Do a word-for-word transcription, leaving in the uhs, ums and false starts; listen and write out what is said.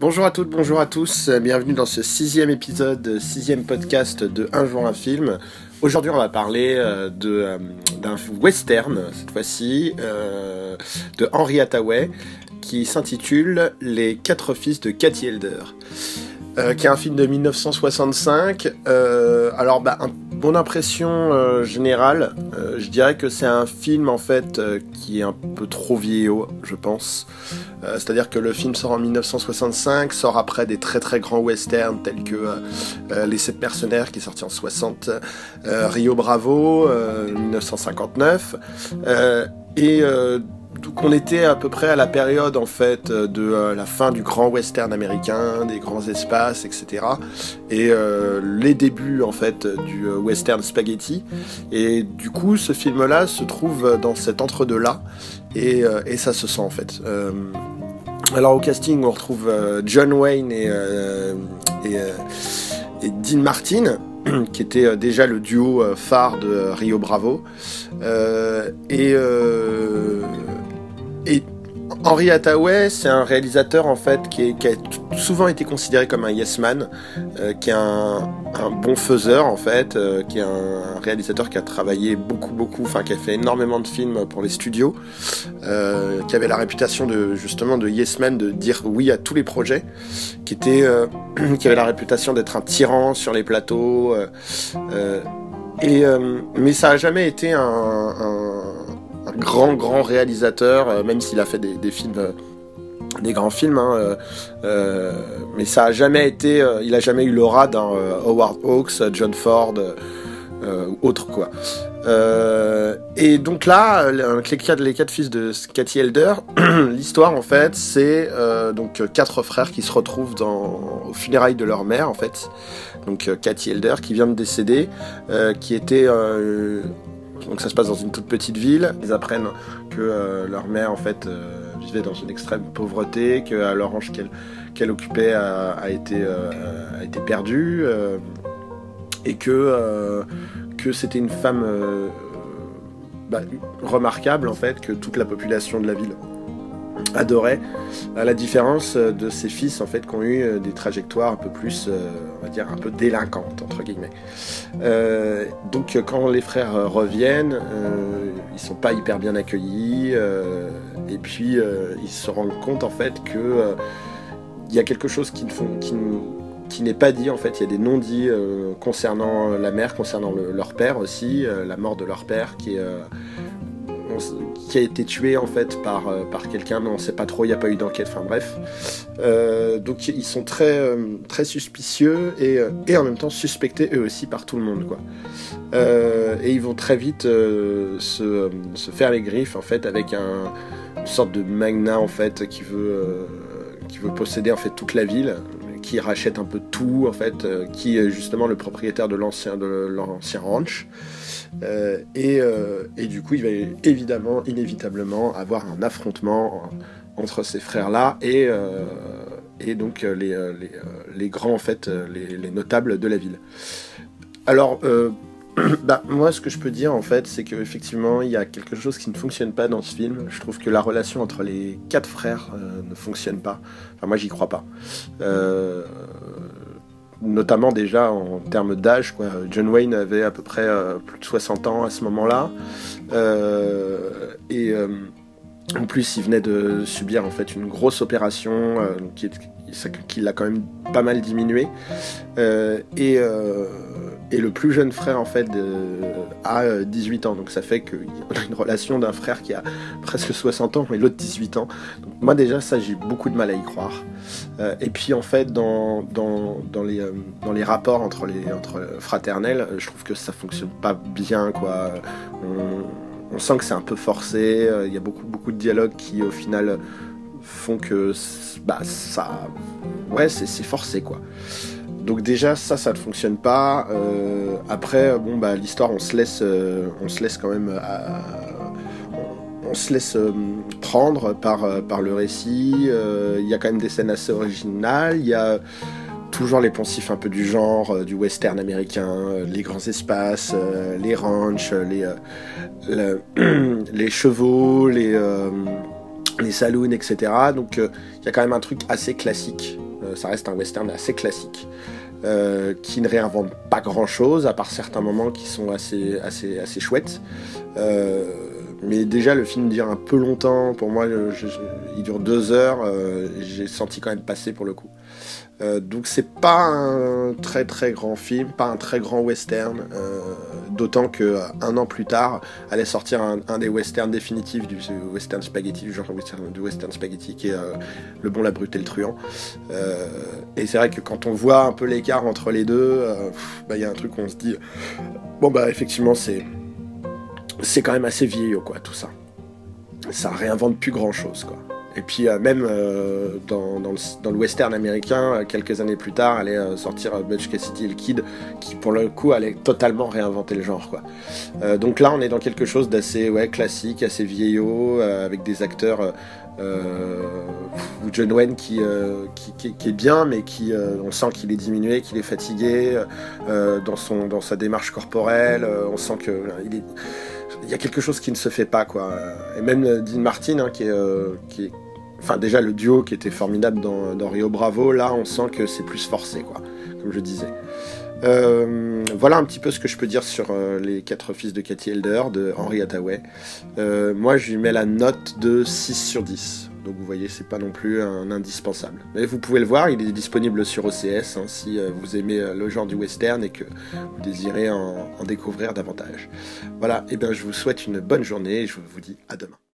Bonjour à toutes, bonjour à tous, bienvenue dans ce sixième épisode, sixième podcast de Un jour un film. Aujourd'hui on va parler euh, de, euh, d'un western, cette fois-ci, euh, de Henry Hathaway, qui s'intitule Les quatre fils de Katy Helder, euh, qui est un film de dix-neuf cent soixante-cinq. Euh, alors bah, un, mon impression euh, générale, euh, je dirais que c'est un film en fait euh, qui est un peu trop vieillot, je pense. Euh, c'est-à-dire que le film sort en dix-neuf cent soixante-cinq, sort après des très très grands westerns tels que euh, euh, Les Sept Mercenaires qui est sorti en soixante, euh, Rio Bravo, euh, dix-neuf cent cinquante-neuf, euh, et euh, donc on était à peu près à la période en fait de euh, la fin du grand western américain, des grands espaces, et cetera. Et euh, les débuts en fait du euh, western spaghetti. Et du coup, ce film-là se trouve dans cet entre-deux-là, et, euh, et ça se sent en fait. Euh, alors au casting, on retrouve euh, John Wayne et, euh, et, euh, et Dean Martin, qui était euh, déjà le duo euh, phare de euh, Rio Bravo. Euh, et euh, Et Henry Hathaway, c'est un réalisateur en fait qui, est, qui a souvent été considéré comme un yes man, euh, qui est un, un bon faiseur en fait, euh, qui est un, un réalisateur qui a travaillé beaucoup beaucoup, enfin qui a fait énormément de films pour les studios, euh, qui avait la réputation de justement de yes man, de dire oui à tous les projets, qui était, euh, qui avait la réputation d'être un tyran sur les plateaux, euh, euh, et euh, mais ça a jamais été un, un un grand grand réalisateur, euh, même s'il a fait des, des films, euh, des grands films, hein, euh, euh, mais ça a jamais été, euh, il a jamais eu l'aura d'un euh, Howard Hawks, John Ford euh, ou autre quoi. Euh, et donc là, les quatre, les quatre fils de Katy Helder, l'histoire en fait, c'est euh, donc quatre frères qui se retrouvent dans, aux funérailles de leur mère en fait. Donc euh, Katy Helder qui vient de décéder, euh, qui était euh, donc ça se passe dans une toute petite ville. Ils apprennent que euh, leur mère en fait euh, vivait dans une extrême pauvreté, que euh, l'orange qu'elle, qu'elle occupait a, a été euh, a été perdue, euh, et que euh, que c'était une femme euh, bah, remarquable en fait, que toute la population de la ville adorait, à la différence de ses fils en fait qui ont eu des trajectoires un peu plus, euh, on va dire un peu délinquantes entre guillemets. Euh, donc quand les frères reviennent, euh, ils sont pas hyper bien accueillis, euh, et puis euh, ils se rendent compte en fait que euh, il y a quelque chose qui ne font, qui, qui n'est pas dit en fait. Il y a des non-dits euh, concernant la mère, concernant le, leur père aussi, euh, la mort de leur père qui est euh, qui a été tué en fait par, euh, par quelqu'un, mais on sait pas trop, il n'y a pas eu d'enquête, enfin bref. Euh, donc ils sont très, euh, très suspicieux et, euh, et en même temps suspectés eux aussi par tout le monde, quoi. Euh, et ils vont très vite euh, se, euh, se faire les griffes en fait avec un, une sorte de magnat en fait qui veut, euh, qui veut posséder en fait toute la ville, qui rachète un peu tout en fait, euh, qui est justement le propriétaire de l'ancien, de l'ancien ranch. Euh, et, euh, et du coup il va évidemment, inévitablement avoir un affrontement entre ces frères-là et, euh, et donc les, les, les grands en fait, les, les notables de la ville. Alors euh, bah, moi ce que je peux dire en fait, c'est qu'effectivement il y a quelque chose qui ne fonctionne pas dans ce film. Je trouve que la relation entre les quatre frères euh, ne fonctionne pas. Enfin moi j'y crois pas. Euh, notamment déjà en termes d'âge, quoi. John Wayne avait à peu près euh, plus de soixante ans à ce moment-là, euh, et euh, en plus il venait de subir en fait une grosse opération euh, qui, qui l'a quand même pas mal diminué, euh, et, euh, et le plus jeune frère en fait de, a dix-huit ans, donc ça fait qu'on a une relation d'un frère qui a presque soixante ans et l'autre dix-huit ans. Donc moi déjà ça j'ai beaucoup de mal à y croire. Euh, et puis en fait dans, dans, dans, les, euh, dans les rapports entre, les, entre fraternels, je trouve que ça fonctionne pas bien, quoi. On, on sent que c'est un peu forcé, il euh, y a beaucoup, beaucoup de dialogues qui au final font que bah, ça, ouais, c'est, c'est forcé, quoi. Donc déjà ça ça ne fonctionne pas. Euh, après bon bah l'histoire on se laisse euh, on se laisse quand même à, on, on se laisse euh, prendre par euh, par le récit. Il euh, y a quand même des scènes assez originales. Il y a toujours les poncifs un peu du genre euh, du western américain, euh, les grands espaces, euh, les ranchs, les euh, le, les chevaux, les euh, les saloons, et cetera. Donc il euh, y a quand même un truc assez classique euh, ça reste un western assez classique, euh, qui ne réinvente pas grand-chose, à part certains moments qui sont assez, assez, assez chouettes. Euh, mais déjà, le film dure un peu longtemps. Pour moi, je, je, il dure deux heures. Euh, j'ai senti quand même passer pour le coup. Euh, donc c'est pas un très très grand film, pas un très grand western, euh, d'autant que un an plus tard allait sortir un, un des westerns définitifs du western spaghetti, du genre western, du western spaghetti, qui est euh, Le Bon, la Brute et le Truand. Euh, et c'est vrai que quand on voit un peu l'écart entre les deux, euh, bah, y a un truc où on se dit bon bah effectivement c'est c'est quand même assez vieillot quoi tout ça. Ça réinvente plus grand chose quoi. Et puis euh, même euh, dans, dans, le, dans le western américain, euh, quelques années plus tard, allait euh, sortir euh, Butch Cassidy et le Kid, qui pour le coup allait totalement réinventer le genre, quoi. Euh, donc là, on est dans quelque chose d'assez ouais, classique, assez vieillot, euh, avec des acteurs, euh, ou John Wayne qui, euh, qui, qui, qui est bien, mais qui, euh, on sent qu'il est diminué, qu'il est fatigué euh, dans, son, dans sa démarche corporelle. Euh, on sent que euh, il est il y a quelque chose qui ne se fait pas, quoi. Et même Dean Martin, hein, qui est, euh, qui est, enfin déjà le duo qui était formidable dans, dans Rio Bravo, là on sent que c'est plus forcé, quoi, comme je disais. Euh, voilà un petit peu ce que je peux dire sur euh, les quatre fils de Cathy Elder de Henry Hathaway. Euh, moi je lui mets la note de six sur dix. Donc vous voyez, c'est pas non plus un indispensable. Mais vous pouvez le voir, il est disponible sur O C S, hein, si euh, vous aimez euh, le genre du western et que vous désirez en, en découvrir davantage. Voilà, et bien je vous souhaite une bonne journée et je vous dis à demain.